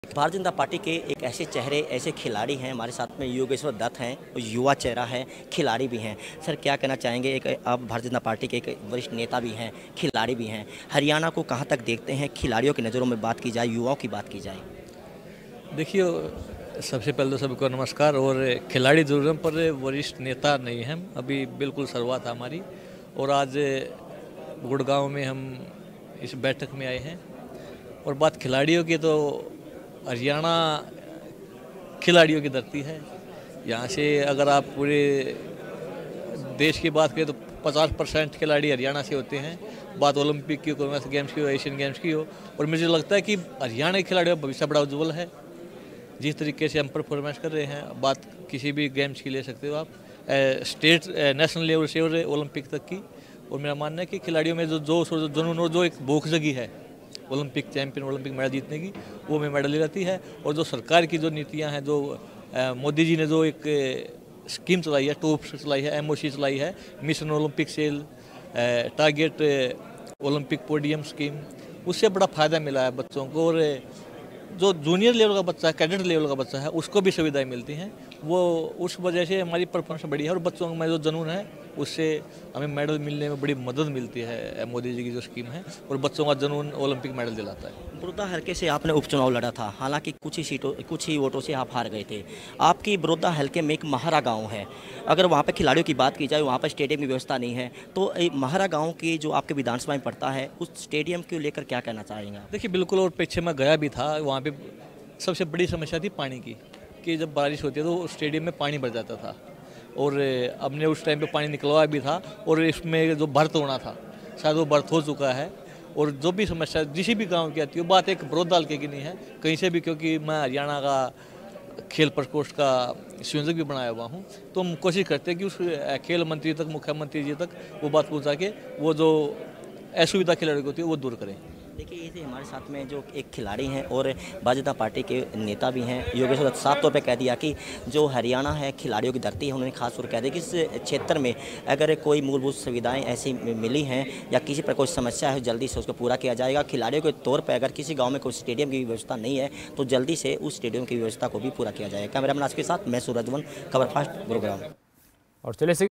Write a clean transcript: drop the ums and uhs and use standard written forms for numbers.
Bharatiya Janata party के एक ऐसे चेहरे, ऐसे खिलाड़ी हैं हमारे साथ में, योगेश्वर दत्त हैं, युवा चेहरा है, खिलाड़ी भी हैं। सर क्या कहना चाहेंगे, एक आप भारतीय जनता पार्टी के एक वरिष्ठ नेता भी हैं, खिलाड़ी भी हैं, हरियाणा को कहां तक देखते हैं, खिलाड़ियों की नज़रों में बात की जाए, युवाओं की बात की जाए? देखिए, सबसे पहले तो सबको नमस्कार। और खिलाड़ी जरूर हैं पर वरिष्ठ नेता नहीं हैं, अभी बिल्कुल शुरुआत है हमारी। और आज गुड़गांव में हम इस बैठक में आए हैं। और बात खिलाड़ियों की, तो हरियाणा खिलाड़ियों की धरती है। यहाँ से अगर आप पूरे देश की बात करें तो 50% खिलाड़ी हरियाणा से होते हैं। बात ओलंपिक की, कॉमनवेल्थ गेम्स की हो, एशियन गेम्स की हो। और मुझे लगता है कि हरियाणा के खिलाड़ियों का भविष्य बड़ा उज्जवल है। जिस तरीके से हम परफॉर्मेंस कर रहे हैं, बात किसी भी गेम्स की ले सकते हो आप, स्टेट नेशनल लेवल से और ओलंपिक तक की। और मेरा मानना है कि खिलाड़ियों में जो जोश और जो जुनून और जो एक भूख जगी है ओलंपिक चैंपियन, ओलंपिक मेडल जीतने की, वो में मेडल ले जाती है। और जो सरकार की जो नीतियां हैं, जो मोदी जी ने जो एक स्कीम चलाई है, टॉप चलाई है, एमओसी चलाई है, mission Olympic cell, target Olympic podium scheme, उससे बड़ा फ़ायदा मिला है बच्चों को। और जो जूनियर लेवल का बच्चा है, कैडेट लेवल का बच्चा है, उसको भी सुविधाएं मिलती हैं। वो उस वजह से हमारी परफॉर्मेंस बढ़ी है। और बच्चों में जो जुनून है, उससे हमें मेडल मिलने में बड़ी मदद मिलती है। मोदी जी की जो स्कीम है, और बच्चों का जुनून ओलंपिक मेडल दिलाता है। बड़ौदा हल्के से आपने उपचुनाव लड़ा था, हालांकि कुछ ही वोटों से आप हार गए थे। आपकी बड़ौदा हल्के में एक महारा गांव है, अगर वहां पर खिलाड़ियों की बात की जाए, वहां पर स्टेडियम की व्यवस्था नहीं है, तो महारा गांव की जो आपके विधानसभा में पड़ता है, उस स्टेडियम को लेकर क्या कहना चाहेंगे आप? देखिए, बिल्कुल। और पीछे मैं गया भी था, वहाँ पे सबसे बड़ी समस्या थी पानी की, कि जब बारिश होती है तो स्टेडियम में पानी भर जाता था। और हमने उस टाइम पे पानी निकलवाया भी था। और इसमें जो भर्त होना था, शायद वो भर्त हो चुका है। और जो भी समस्या जिसी भी गांव की आती है, वो बात एक बड़ौदा हल्के की नहीं है, कहीं से भी। क्योंकि मैं हरियाणा का खेल प्रकोष्ठ का संयोजक भी बनाया हुआ हूँ, तो हम कोशिश करते हैं कि उस खेल मंत्री तक, मुख्यमंत्री जी तक वो बात पहुँचा के वो जो असुविधा खिलाड़ियों को होती है वो दूर करें। देखिए, ये हमारे साथ में जो एक खिलाड़ी हैं और भारतीय जनता पार्टी के नेता भी हैं, योगेश्वर दत्त, साफ तौर पे कह दिया कि जो हरियाणा है खिलाड़ियों की धरती है। उन्होंने खास तौर कह दिया कि इस क्षेत्र में अगर कोई मूलभूत सुविधाएं ऐसी मिली हैं या किसी पर कोई समस्या है, जल्दी से उसको पूरा किया जाएगा। खिलाड़ियों के तौर पर अगर किसी गाँव में कोई स्टेडियम की व्यवस्था नहीं है, तो जल्दी से उस स्टेडियम की व्यवस्था को भी पूरा किया जाएगा। कैमरामैन आज के साथ मैं सूरजवन, खबर फास्ट, गुरुग्राम। और चलिए